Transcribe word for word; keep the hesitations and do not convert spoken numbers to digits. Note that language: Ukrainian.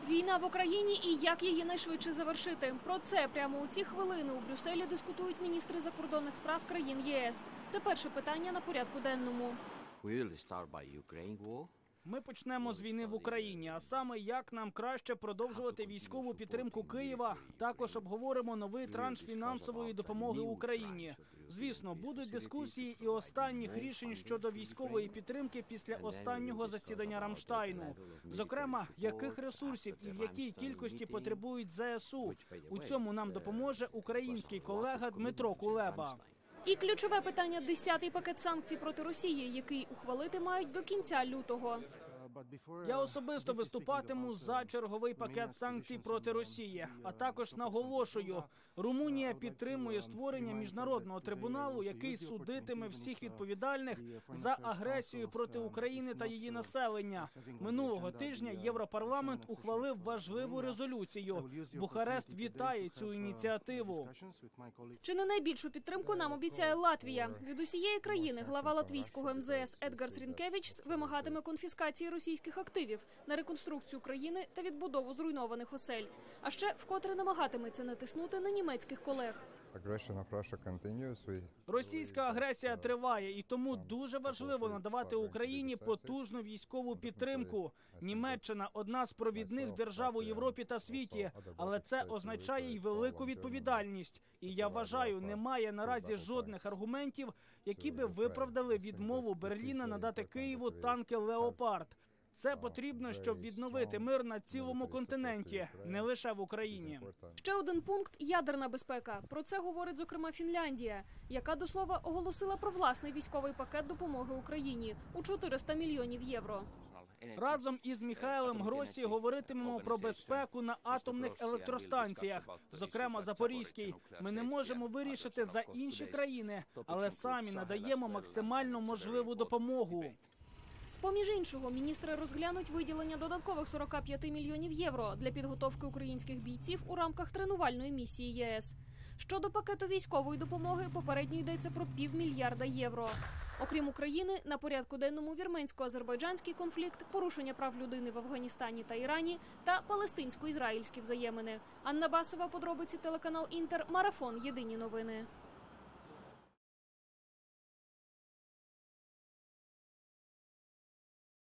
Війна в Україні і як її найшвидше завершити. Про це прямо у ці хвилини у Брюсселі дискутують міністри закордонних справ країн ЄС. Це перше питання на порядку денному. Ми почнемо з війни в Україні, а саме як нам краще продовжувати військову підтримку Києва. Також обговоримо новий транш фінансової допомоги Україні. Звісно, будуть дискусії і останніх рішень щодо військової підтримки після останнього засідання Рамштайну. Зокрема, яких ресурсів і в якій кількості потребують ЗСУ. У цьому нам допоможе український колега Дмитро Кулеба. І ключове питання – десятий пакет санкцій проти Росії, який ухвалити мають до кінця лютого. Я особисто виступатиму за черговий пакет санкцій проти Росії. А також наголошую, Румунія підтримує створення міжнародного трибуналу, який судитиме всіх відповідальних за агресію проти України та її населення. Минулого тижня Європарламент ухвалив важливу резолюцію. Бухарест вітає цю ініціативу. Чи не найбільшу підтримку нам обіцяє Латвія? Від усієї країни глава латвійського ем зе ес Едгарс Рінкевичс вимагатиме конфіскації російських активів на реконструкцію країни та відбудову зруйнованих осель. А ще вкотре намагатиметься натиснути на німецьких колег. Російська агресія триває, і тому дуже важливо надавати Україні потужну військову підтримку. Німеччина – одна з провідних держав у Європі та світі, але це означає й велику відповідальність. І я вважаю, немає наразі жодних аргументів, які би виправдали відмову Берліна надати Києву танки «Леопард». Це потрібно, щоб відновити мир на цілому континенті, не лише в Україні. Ще один пункт – ядерна безпека. Про це говорить, зокрема, Фінляндія, яка, до слова, оголосила про власний військовий пакет допомоги Україні у чотириста мільйонів євро. Разом із Міхаелем Гросі говоритимемо про безпеку на атомних електростанціях, зокрема Запорізькій. Ми не можемо вирішити за інші країни, але самі надаємо максимально можливу допомогу. З-поміж іншого, міністри розглянуть виділення додаткових сорока п'яти мільйонів євро для підготовки українських бійців у рамках тренувальної місії ЄС. Щодо пакету військової допомоги, попередньо йдеться про півмільярда євро. Окрім України, на порядку денному вірменсько-азербайджанський конфлікт, порушення прав людини в Афганістані та Ірані та палестинсько-ізраїльські взаємини. Анна Басова, подробиці, телеканал «Інтер», Марафон, єдині новини.